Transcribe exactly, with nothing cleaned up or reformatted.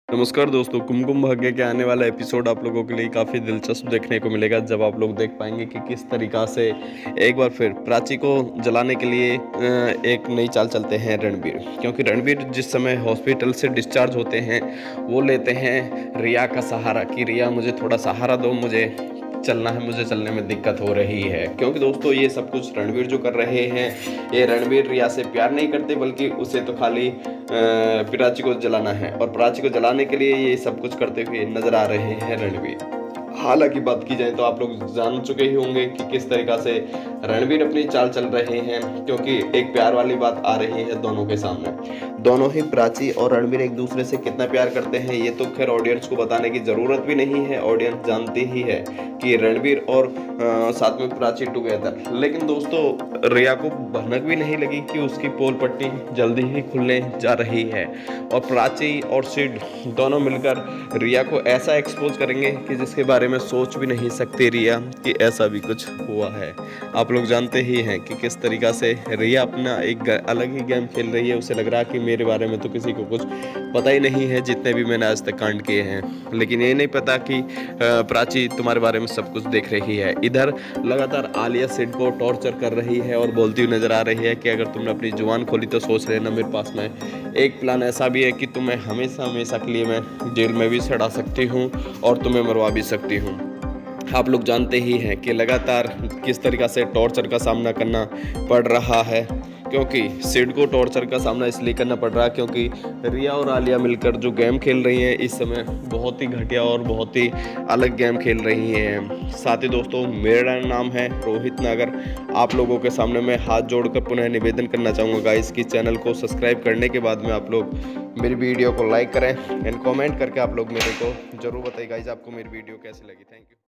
नमस्कार दोस्तों, कुमकुम भाग्य के आने वाला एपिसोड आप लोगों के लिए काफ़ी दिलचस्प देखने को मिलेगा, जब आप लोग देख पाएंगे कि किस तरीक़ा से एक बार फिर प्राची को जलाने के लिए अ, एक नई चाल चलते हैं रणबीर। क्योंकि रणबीर जिस समय हॉस्पिटल से डिस्चार्ज होते हैं, वो लेते हैं रिया का सहारा कि रिया मुझे थोड़ा सहारा दो, मुझे चलना है, मुझे चलने में दिक्कत हो रही है। क्योंकि दोस्तों ये सब कुछ रणबीर जो कर रहे हैं, ये रणबीर रिया से प्यार नहीं करते, बल्कि उसे तो खाली अ, प्राची को जलाना है, और प्राची को जलाने के लिए ये सब कुछ करते हुए नजर आ रहे हैं रणबीर। हालांकि बात की जाए तो आप लोग जान चुके ही होंगे कि किस तरीक़ा से रणबीर अपनी चाल चल रहे हैं, क्योंकि एक प्यार वाली बात आ रही है दोनों के सामने। दोनों ही प्राची और रणबीर एक दूसरे से कितना प्यार करते हैं, ये तो खैर ऑडियंस को बताने की ज़रूरत भी नहीं है, ऑडियंस जानती ही है कि रणबीर और आ, साथ में प्राची टुगेदर। लेकिन दोस्तों रिया को भनक भी नहीं लगी कि उसकी पोल पट्टी जल्दी ही खुलने जा रही है, और प्राची और सिड दोनों मिलकर रिया को ऐसा एक्सपोज करेंगे कि जिसके बारे में सोच भी नहीं सकती रिया कि ऐसा भी कुछ हुआ है। आप लोग जानते ही हैं कि किस तरीक़ा से रिया अपना एक अलग ही गेम खेल रही है। उसे लग रहा है कि मेरे बारे में तो किसी को कुछ पता ही नहीं है, जितने भी मैंने आज तक कांड किए हैं। लेकिन ये नहीं पता कि प्राची तुम्हारे बारे में सब कुछ देख रही है। इधर लगातार आलिया सिड को टॉर्चर कर रही है और बोलती हुई नजर आ रही है कि अगर तुमने अपनी जुबान खोली तो सोच लेना मेरे पास में एक प्लान ऐसा भी है कि तुम्हें हमेशा हमेशा के लिए मैं जेल में भी सड़ा सकती हूँ और तुम्हें मरवा भी सकती हूँ। आप लोग जानते ही हैं कि लगातार किस तरीक़ा से टॉर्चर का सामना करना पड़ रहा है, क्योंकि सिड को टॉर्चर का सामना इसलिए करना पड़ रहा है क्योंकि रिया और आलिया मिलकर जो गेम खेल रही हैं इस समय बहुत ही घटिया और बहुत ही अलग गेम खेल रही हैं। साथ ही दोस्तों, मेरा नाम है रोहित नागर। आप लोगों के सामने मैं हाथ जोड़कर पुनः निवेदन करना चाहूँगा गाइस कि चैनल को सब्सक्राइब करने के बाद में आप लोग मेरी वीडियो को लाइक करें एंड कॉमेंट करके आप लोग मेरे को ज़रूर बताइए गाइस आपको मेरी वीडियो कैसी लगी। Thank you.